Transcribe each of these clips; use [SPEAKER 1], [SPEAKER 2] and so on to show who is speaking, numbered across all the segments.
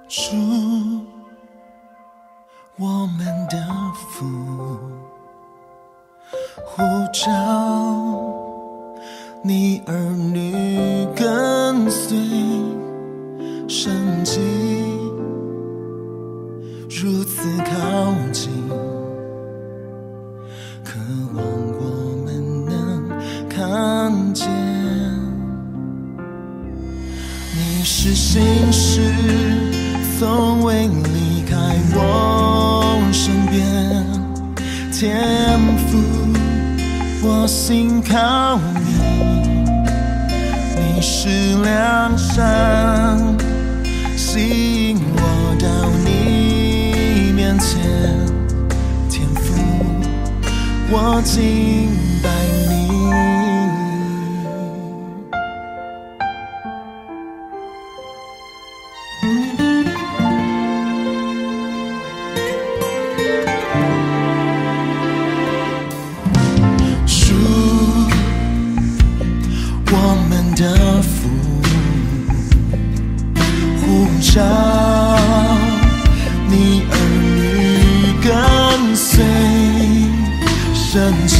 [SPEAKER 1] 祝我们的福，呼召你儿女跟随，神迹如此靠近，渴望我们能看见。你是信实，从未离开我身边，天父，我心靠你。你是良善，吸引我到你面前，天父，我敬拜你。的福，呼召你儿女跟随，神迹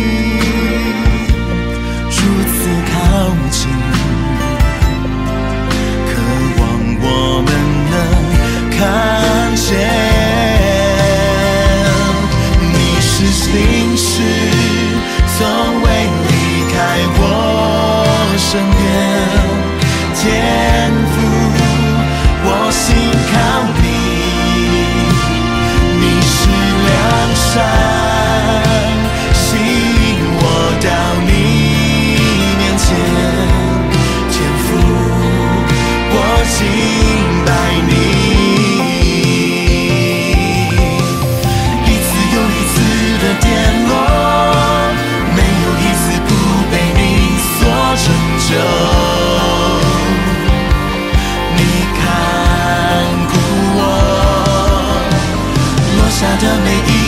[SPEAKER 1] 如此靠近，渴望我们能看见。你是信实，从未离开我身边，天父，我心靠你。你是良善，吸引我到你面前，天父，我敬拜你。一次又一次的跌落，没有一次不被你所拯救，你看顾我，落下的每一